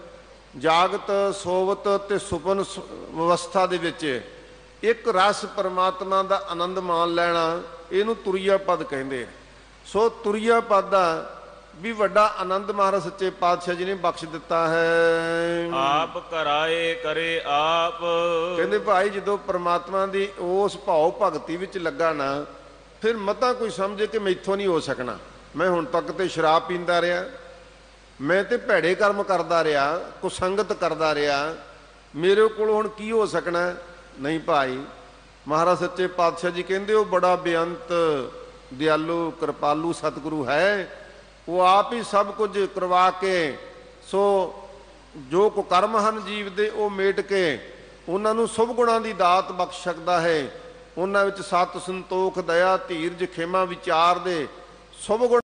ਜਾਗਤ ਸੋਵਤ ਤੇ ਸੁਪਨ ਅਵਸਥਾ ਦੇ ਵਿੱਚ ਇੱਕ ਰਸ ਪਰਮਾਤਮਾ ਦਾ ਆਨੰਦ ਮਾਣ ਲੈਣਾ, ਇਹਨੂੰ ਤੁਰੀਆ ਪਦ ਕਹਿੰਦੇ। ਸੋ ਤੁਰੀਆ ਪਦ ਦਾ ਵੀ ਵੱਡਾ ਆਨੰਦ ਮਹਾਰਾਜ ਸੱਚੇ ਪਾਤਸ਼ਾਹ ਜੀ ਨੇ ਬਖਸ਼ ਦਿੱਤਾ ਹੈ। ਆਪ ਕਰਾਏ ਕਰੇ ਆਪ, ਕਹਿੰਦੇ ਭਾਈ ਜਦੋਂ ਪਰਮਾਤਮਾ ਦੀ ਉਸ ਭਾਉ ਭਗਤੀ ਵਿੱਚ ਲੱਗਾ ਨਾ, ਫਿਰ ਮਤਾ ਕੋਈ ਸਮਝੇ ਕਿ ਮੈਥੋਂ ਨਹੀਂ ਹੋ ਸਕਣਾ, ਮੈਂ ਹੁਣ ਤੱਕ ਤੇ ਸ਼ਰਾਬ ਪੀਂਦਾ ਰਿਹਾ, ਮੈਂ ਤੇ ਭੈੜੇ ਕਰਮ ਕਰਦਾ ਰਿਹਾ, ਕੁਸੰਗਤ ਕਰਦਾ ਰਿਹਾ, ਮੇਰੇ ਕੋਲ ਹੁਣ ਕੀ ਹੋ ਸਕਣਾ। ਨਹੀਂ ਭਾਈ, ਮਹਾਰਾਜ ਸੱਚੇ ਪਾਤਸ਼ਾਹ ਜੀ ਕਹਿੰਦੇ ਉਹ ਬੜਾ ਬੇਅੰਤ ਦਿਆਲੂ ਕਿਰਪਾਲੂ ਸਤਿਗੁਰੂ ਹੈ, ਉਹ ਆਪ ਹੀ ਸਭ ਕੁਝ ਕਰਵਾ ਕੇ, ਸੋ ਜੋ ਕੁਕਰਮ ਹਨ ਜੀਵ ਦੇ ਉਹ ਮੇਟ ਕੇ ਉਹਨਾਂ ਨੂੰ ਸ਼ੁਭ ਗੁਣਾਂ ਦੀ ਦਾਤ ਬਖਸ਼ ਸਕਦਾ ਹੈ। ਉਹਨਾਂ ਵਿੱਚ ਸਤ ਸੰਤੋਖ ਦਇਆ ਧੀਰਜ ਖੇਮਾ ਵਿਚਾਰ ਦੇ ਸ਼ੁਭ ਗੁਣ